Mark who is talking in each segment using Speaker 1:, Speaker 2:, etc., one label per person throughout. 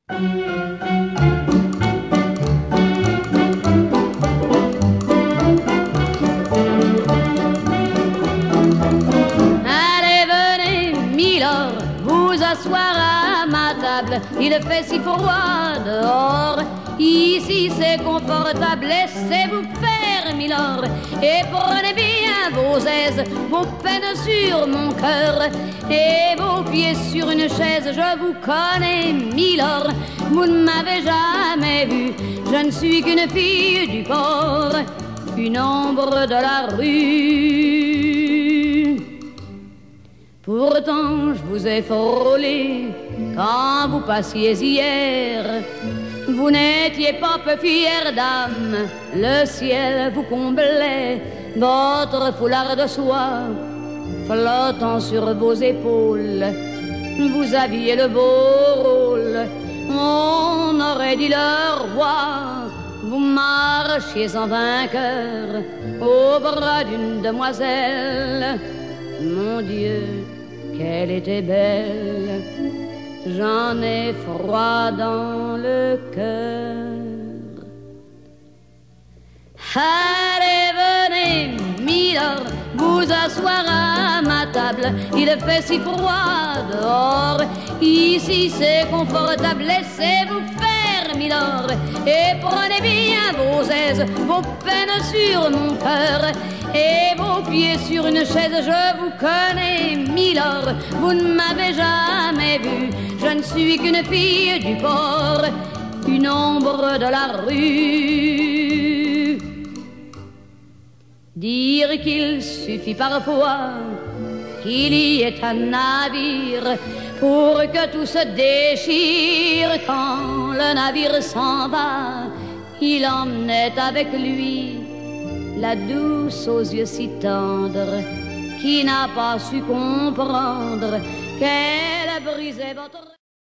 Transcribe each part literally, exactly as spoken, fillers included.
Speaker 1: Allez, venez, Milord, vous asseoir à ma table. Il fait si froid dehors, ici c'est confortable. Laissez-vous faire, Milord, et prenez bien vos aises, vos peines sur mon cœur et vos pieds sur une chaise. Je vous connais, Milord, vous ne m'avez jamais vu. Je ne suis qu'une fille du port, une ombre de la rue. Pourtant je vous ai frôlé quand vous passiez hier. Vous n'étiez pas peu fière d'âme, le ciel vous comblait, votre foulard de soie flottant sur vos épaules. Vous aviez le beau rôle, on aurait dit le roi. Vous marchiez en vainqueur au bras d'une demoiselle. Mon Dieu, qu'elle était belle, j'en ai froid dans le cœur. Allez, venez, Milord, vous asseoir à ma table. Il fait si froid dehors, ici c'est confortable. Laissez-vous faire, Milord, et prenez bien vos aises, vos peines sur mon cœur et vos pieds sur une chaise. Je vous connais, Milord, vous ne m'avez jamais vu. Je ne suis qu'une fille du port, une ombre de la rue. Dire qu'il suffit parfois qu'il y ait un navire pour que tout se déchire. Quand le navire s'en va, il emmenait avec lui la douce aux yeux si tendres, qui n'a pas su comprendre qu'elle brisait votre...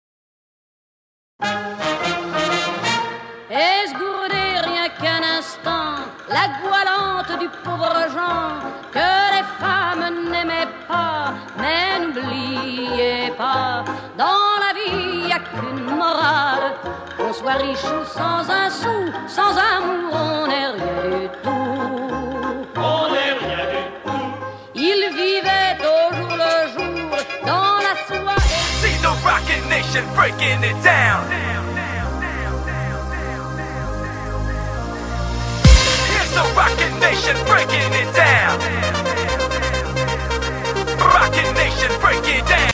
Speaker 1: Esgourdez rien qu'un instant la goualante du pauvre Jean, que les femmes n'aimaient pas. Mais n'oubliez pas, dans la vie y a qu'une morale, qu'on soit riche ou sans un sou, sans amour on n'est rien du tout.
Speaker 2: On n'est rien du tout.
Speaker 1: Il vivait au jour le jour dans la soie.
Speaker 2: See the rockin' nation breaking it down. Here's the rockin' nation breaking it down. Rockin' nation break it down.